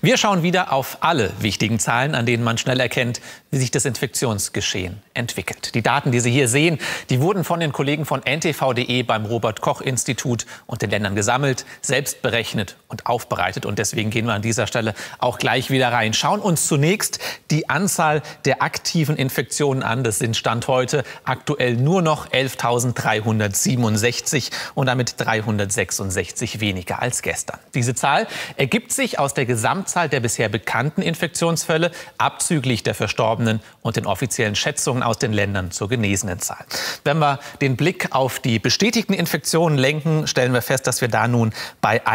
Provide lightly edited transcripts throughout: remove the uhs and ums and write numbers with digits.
Wir schauen wieder auf alle wichtigen Zahlen, an denen man schnell erkennt, wie sich das Infektionsgeschehen entwickelt. Die Daten, die Sie hier sehen, die wurden von den Kollegen von ntv.de beim Robert-Koch-Institut und den Ländern gesammelt, selbst berechnet und aufbereitet. Und deswegen gehen wir an dieser Stelle auch gleich wieder rein. Schauen uns zunächst die Anzahl der aktiven Infektionen an. Das sind Stand heute aktuell nur noch 11.367 und damit 366 weniger als gestern. Diese Zahl ergibt sich aus der Gesamtzahl der bisher bekannten Infektionsfälle, abzüglich der Verstorbenen und den offiziellen Schätzungen aus den Ländern zur genesenen Zahl. Wenn wir den Blick auf die bestätigten Infektionen lenken, stellen wir fest, dass wir da nun bei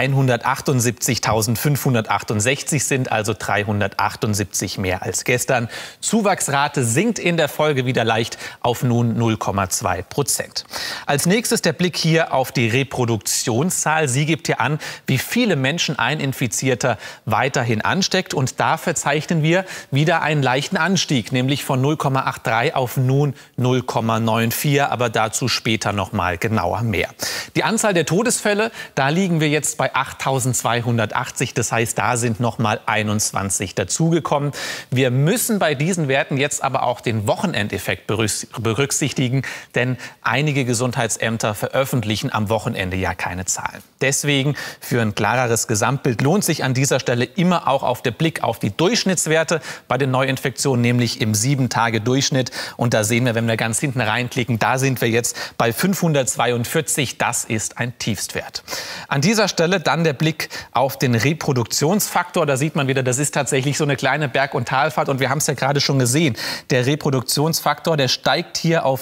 178.568 sind, also 378 mehr als gestern. Zuwachsrate sinkt in der Folge wieder leicht auf nun 0,2%. Als nächstes der Blick hier auf die Reproduktionszahl. Sie gibt hier an, wie viele Menschen ein Infizierter weiterhin ansteckt. Und da verzeichnen wir wieder einen leichten Anstieg, nämlich von 0,83 auf nun 0,94. Aber dazu später noch mal genauer mehr. Die Anzahl der Todesfälle, da liegen wir jetzt bei 8.280. Das heißt, da sind noch mal 21 dazugekommen. Wir müssen bei diesen Werten jetzt aber auch den Wochenendeffekt berücksichtigen, denn einige Gesundheitsämter veröffentlichen am Wochenende ja keine Zahlen. Deswegen für ein klareres Gesamtbild lohnt sich an dieser Stelle immer auch auf der Blick auf die Durchschnittswerte bei den Neuinfektionen, nämlich im 7-Tage-Durchschnitt. Und da sehen wir, wenn wir ganz hinten reinklicken, da sind wir jetzt bei 542. Das ist ein Tiefstwert. An dieser Stelle dann der Blick auf den Reproduktionsfaktor. Da sieht man wieder, das ist tatsächlich so eine kleine Berg- und Talfahrt. Und wir haben es ja gerade schon gesehen. Der Reproduktionsfaktor, der steigt hier auf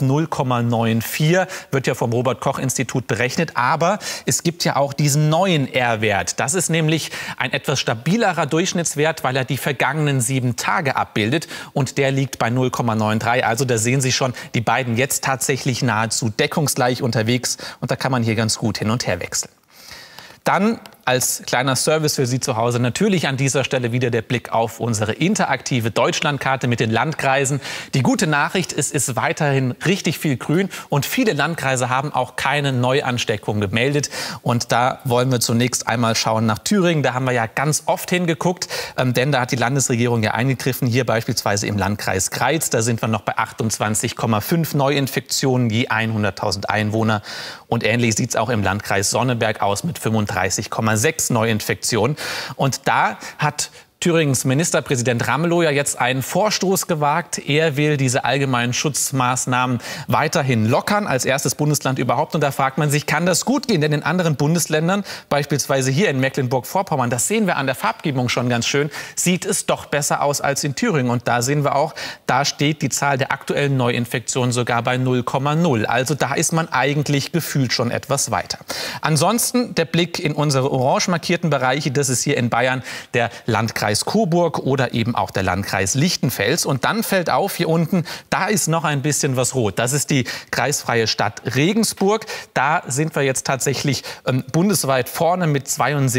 0,94, wird ja vom Robert-Koch-Institut berechnet. Aber es gibt ja auch diesen neuen R-Wert. Das ist nämlich ein etwas stabilerer Durchschnittswert, weil er die vergangenen 7 Tage abbildet. Und der liegt bei 0,93. Also da sehen Sie schon, die beiden jetzt tatsächlich nahezu deckungsgleich unterwegs. Und da kann man hier ganz gut hin und her wechseln. Dann als kleiner Service für Sie zu Hause natürlich an dieser Stelle wieder der Blick auf unsere interaktive Deutschlandkarte mit den Landkreisen. Die gute Nachricht, es ist weiterhin richtig viel grün und viele Landkreise haben auch keine Neuansteckung gemeldet. Und da wollen wir zunächst einmal schauen nach Thüringen. Da haben wir ja ganz oft hingeguckt, denn da hat die Landesregierung ja eingegriffen. Hier beispielsweise im Landkreis Greiz, da sind wir noch bei 28,5 Neuinfektionen je 100.000 Einwohner. Und ähnlich sieht es auch im Landkreis Sonneberg aus mit 35,6 Neuinfektionen. Und da hat Thüringens Ministerpräsident Ramelow ja jetzt einen Vorstoß gewagt. Er will diese allgemeinen Schutzmaßnahmen weiterhin lockern, als erstes Bundesland überhaupt. Und da fragt man sich, kann das gut gehen? Denn in anderen Bundesländern, beispielsweise hier in Mecklenburg-Vorpommern, das sehen wir an der Farbgebung schon ganz schön, sieht es doch besser aus als in Thüringen. Und da sehen wir auch, da steht die Zahl der aktuellen Neuinfektionen sogar bei 0,0. Also da ist man eigentlich gefühlt schon etwas weiter. Ansonsten der Blick in unsere orange markierten Bereiche. Das ist hier in Bayern der Landkreis Coburg oder eben auch der Landkreis Lichtenfels. Und dann fällt auf, hier unten, da ist noch ein bisschen was rot. Das ist die kreisfreie Stadt Regensburg. Da sind wir jetzt tatsächlich bundesweit vorne mit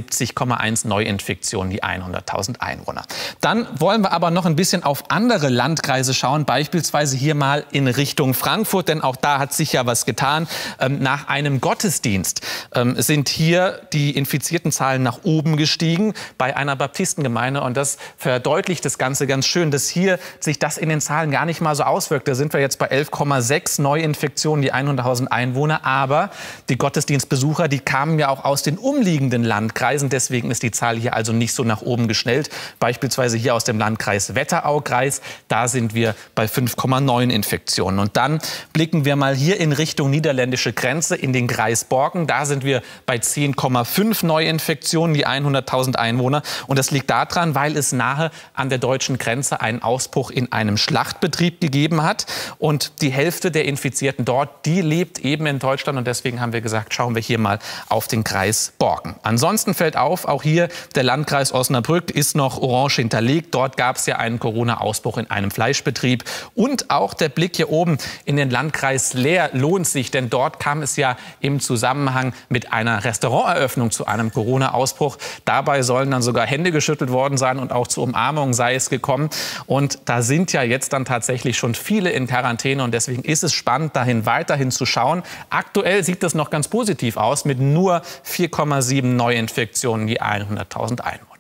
72,1 Neuinfektionen je 100.000 Einwohner. Dann wollen wir aber noch ein bisschen auf andere Landkreise schauen, beispielsweise hier mal in Richtung Frankfurt, denn auch da hat sich ja was getan. Nach einem Gottesdienst sind hier die infizierten Zahlen nach oben gestiegen bei einer Baptistengemeinde. Und das verdeutlicht das Ganze ganz schön, dass hier sich das in den Zahlen gar nicht mal so auswirkt. Da sind wir jetzt bei 11,6 Neuinfektionen je 100.000 Einwohner. Aber die Gottesdienstbesucher, die kamen ja auch aus den umliegenden Landkreisen. Deswegen ist die Zahl hier also nicht so nach oben geschnellt. Beispielsweise hier aus dem Landkreis Wetteraukreis. Da sind wir bei 5,9 Infektionen. Und dann blicken wir mal hier in Richtung niederländische Grenze in den Kreis Borken. Da sind wir bei 10,5 Neuinfektionen je 100.000 Einwohner. Und das liegt daran, weil es nahe an der deutschen Grenze einen Ausbruch in einem Schlachtbetrieb gegeben hat. Und die Hälfte der Infizierten dort, die lebt eben in Deutschland. Und deswegen haben wir gesagt, schauen wir hier mal auf den Kreis Borken. Ansonsten fällt auf, auch hier der Landkreis Osnabrück ist noch orange hinterlegt. Dort gab es ja einen Corona-Ausbruch in einem Fleischbetrieb. Und auch der Blick hier oben in den Landkreis Leer lohnt sich, denn dort kam es ja im Zusammenhang mit einer Restauranteröffnung zu einem Corona-Ausbruch. Dabei sollen dann sogar Hände geschüttelt worden sein und auch zu Umarmungen sei es gekommen. Und da sind ja jetzt dann tatsächlich schon viele in Quarantäne und deswegen ist es spannend, weiterhin zu schauen. Aktuell sieht das noch ganz positiv aus mit nur 4,7 Neuinfektionen je 100.000 Einwohner.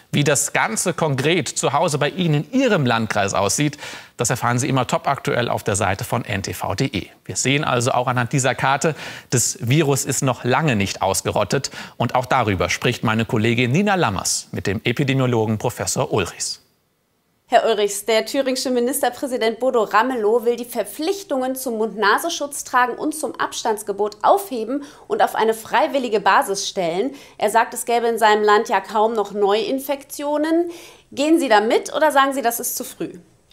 Wie das Ganze konkret zu Hause bei Ihnen in Ihrem Landkreis aussieht, das erfahren Sie immer topaktuell auf der Seite von ntv.de. Wir sehen also auch anhand dieser Karte, das Virus ist noch lange nicht ausgerottet. Und auch darüber spricht meine Kollegin Nina Lammers mit dem Epidemiologen Professor Ulrichs. Herr Ulrichs, der thüringische Ministerpräsident Bodo Ramelow will die Verpflichtungen zum Mund-Nasenschutz tragen und zum Abstandsgebot aufheben und auf eine freiwillige Basis stellen. Er sagt, es gäbe in seinem Land ja kaum noch Neuinfektionen. Gehen Sie da mit oder sagen Sie, das ist zu früh?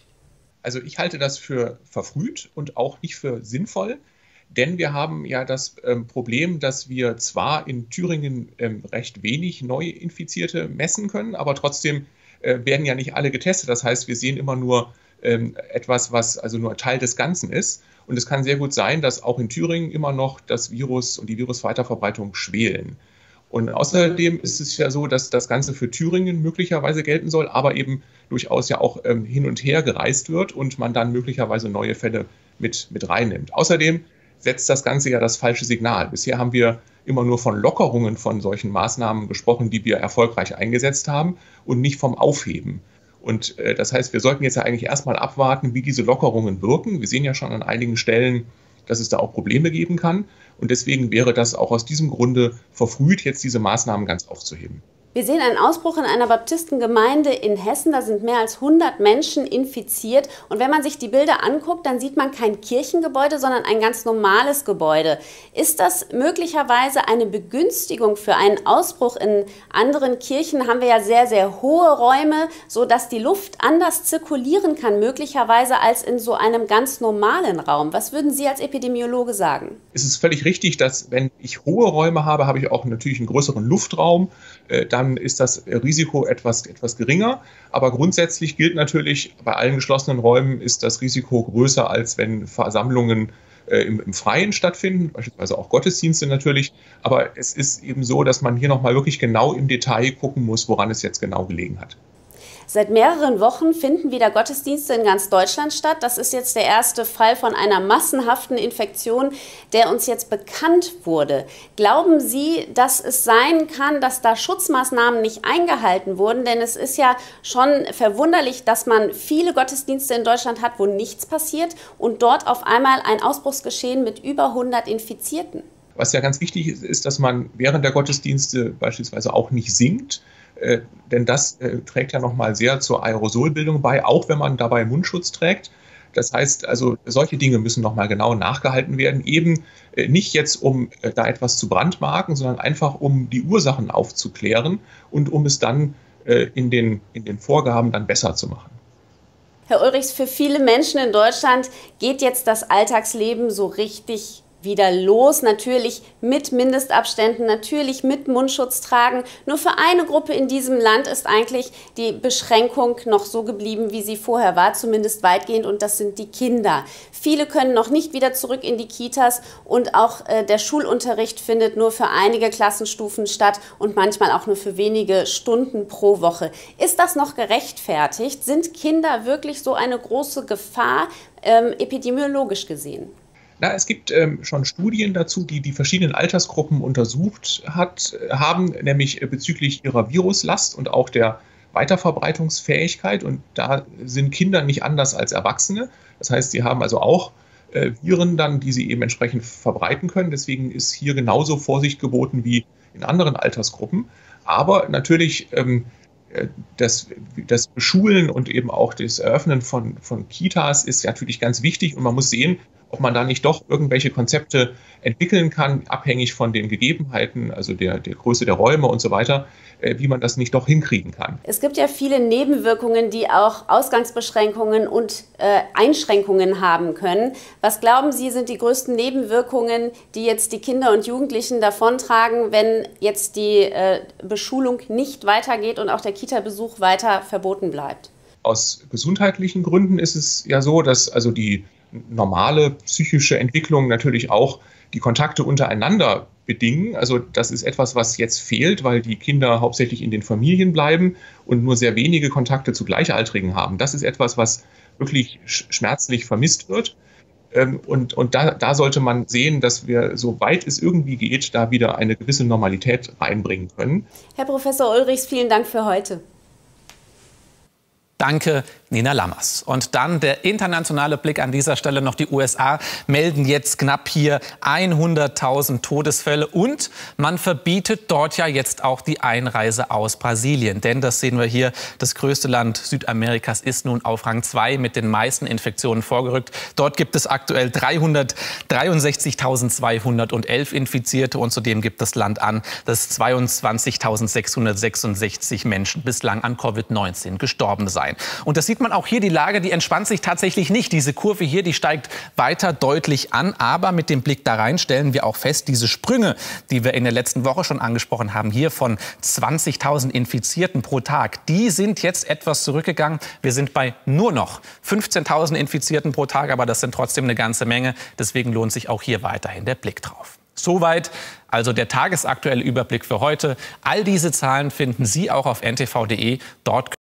Also ich halte das für verfrüht und auch nicht für sinnvoll. Denn wir haben ja das Problem, dass wir zwar in Thüringen recht wenig Neuinfizierte messen können, aber trotzdem werden ja nicht alle getestet. Das heißt, wir sehen immer nur etwas, was also nur Teil des Ganzen ist. Und es kann sehr gut sein, dass auch in Thüringen immer noch das Virus und die Virusweiterverbreitung schwelen. Und außerdem ist es ja so, dass das Ganze für Thüringen möglicherweise gelten soll, aber eben durchaus ja auch hin und her gereist wird und man dann möglicherweise neue Fälle mit reinnimmt. Außerdem setzt das Ganze ja das falsche Signal. Bisher haben wir immer nur von Lockerungen von solchen Maßnahmen gesprochen, die wir erfolgreich eingesetzt haben und nicht vom Aufheben. Und das heißt, wir sollten jetzt ja eigentlich erstmal abwarten, wie diese Lockerungen wirken. Wir sehen ja schon an einigen Stellen, dass es da auch Probleme geben kann. Und deswegen wäre das auch aus diesem Grunde verfrüht, jetzt diese Maßnahmen ganz aufzuheben. Wir sehen einen Ausbruch in einer Baptistengemeinde in Hessen. Da sind mehr als 100 Menschen infiziert. Und wenn man sich die Bilder anguckt, dann sieht man kein Kirchengebäude, sondern ein ganz normales Gebäude. Ist das möglicherweise eine Begünstigung für einen Ausbruch? In anderen Kirchen haben wir ja sehr, sehr hohe Räume, sodass die Luft anders zirkulieren kann, möglicherweise als in so einem ganz normalen Raum. Was würden Sie als Epidemiologe sagen? Es ist völlig richtig, dass wenn ich hohe Räume habe, habe ich auch natürlich einen größeren Luftraum. Dann ist das Risiko etwas geringer. Aber grundsätzlich gilt natürlich, bei allen geschlossenen Räumen ist das Risiko größer, als wenn Versammlungen im Freien stattfinden, beispielsweise auch Gottesdienste natürlich. Aber es ist eben so, dass man hier nochmal wirklich genau im Detail gucken muss, woran es jetzt genau gelegen hat. Seit mehreren Wochen finden wieder Gottesdienste in ganz Deutschland statt. Das ist jetzt der erste Fall von einer massenhaften Infektion, der uns jetzt bekannt wurde. Glauben Sie, dass es sein kann, dass da Schutzmaßnahmen nicht eingehalten wurden? Denn es ist ja schon verwunderlich, dass man viele Gottesdienste in Deutschland hat, wo nichts passiert und dort auf einmal ein Ausbruchsgeschehen mit über 100 Infizierten. Was ja ganz wichtig ist, dass man während der Gottesdienste beispielsweise auch nicht singt. Denn das trägt ja nochmal sehr zur Aerosolbildung bei, auch wenn man dabei Mundschutz trägt. Das heißt also, solche Dinge müssen nochmal genau nachgehalten werden, eben nicht jetzt, um da etwas zu brandmarken, sondern einfach, um die Ursachen aufzuklären und um es dann in den Vorgaben dann besser zu machen. Herr Ulrichs, für viele Menschen in Deutschland geht jetzt das Alltagsleben so richtig wieder los, natürlich mit Mindestabständen, natürlich mit Mundschutz tragen. Nur für eine Gruppe in diesem Land ist eigentlich die Beschränkung noch so geblieben, wie sie vorher war, zumindest weitgehend, und das sind die Kinder. Viele können noch nicht wieder zurück in die Kitas und auch der Schulunterricht findet nur für einige Klassenstufen statt und manchmal auch nur für wenige Stunden pro Woche. Ist das noch gerechtfertigt? Sind Kinder wirklich so eine große Gefahr, epidemiologisch gesehen? Es gibt schon Studien dazu, die verschiedenen Altersgruppen untersucht haben, nämlich bezüglich ihrer Viruslast und auch der Weiterverbreitungsfähigkeit. Und da sind Kinder nicht anders als Erwachsene. Das heißt, sie haben also auch Viren dann, die sie eben entsprechend verbreiten können. Deswegen ist hier genauso Vorsicht geboten wie in anderen Altersgruppen. Aber natürlich das Beschulen und eben auch das Eröffnen von Kitas ist natürlich ganz wichtig. Und man muss sehen, ob man da nicht doch irgendwelche Konzepte entwickeln kann, abhängig von den Gegebenheiten, also der Größe der Räume und so weiter, wie man das nicht doch hinkriegen kann. Es gibt ja viele Nebenwirkungen, die auch Ausgangsbeschränkungen und Einschränkungen haben können. Was glauben Sie, sind die größten Nebenwirkungen, die jetzt die Kinder und Jugendlichen davontragen, wenn jetzt die Beschulung nicht weitergeht und auch der Kita-Besuch weiter verboten bleibt? Aus gesundheitlichen Gründen ist es ja so, dass also die normale psychische Entwicklung natürlich auch die Kontakte untereinander bedingen. Also das ist etwas, was jetzt fehlt, weil die Kinder hauptsächlich in den Familien bleiben und nur sehr wenige Kontakte zu Gleichaltrigen haben. Das ist etwas, was wirklich schmerzlich vermisst wird. Und da sollte man sehen, dass wir, soweit es irgendwie geht, da wieder eine gewisse Normalität reinbringen können. Herr Professor Ulrichs, vielen Dank für heute. Danke, Nina Lammers. Und dann der internationale Blick an dieser Stelle noch. Die USA melden jetzt knapp hier 100.000 Todesfälle und man verbietet dort ja jetzt auch die Einreise aus Brasilien. Denn das sehen wir hier, das größte Land Südamerikas ist nun auf Rang 2 mit den meisten Infektionen vorgerückt. Dort gibt es aktuell 363.211 Infizierte und zudem gibt das Land an, dass 22.666 Menschen bislang an Covid-19 gestorben seien. Und das sieht man auch hier, die Lage, die entspannt sich tatsächlich nicht. Diese Kurve hier, die steigt weiter deutlich an. Aber mit dem Blick da rein stellen wir auch fest, diese Sprünge, die wir in der letzten Woche schon angesprochen haben, hier von 20.000 Infizierten pro Tag, die sind jetzt etwas zurückgegangen. Wir sind bei nur noch 15.000 Infizierten pro Tag, aber das sind trotzdem eine ganze Menge. Deswegen lohnt sich auch hier weiterhin der Blick drauf. Soweit also der tagesaktuelle Überblick für heute. All diese Zahlen finden Sie auch auf ntv.de. Dort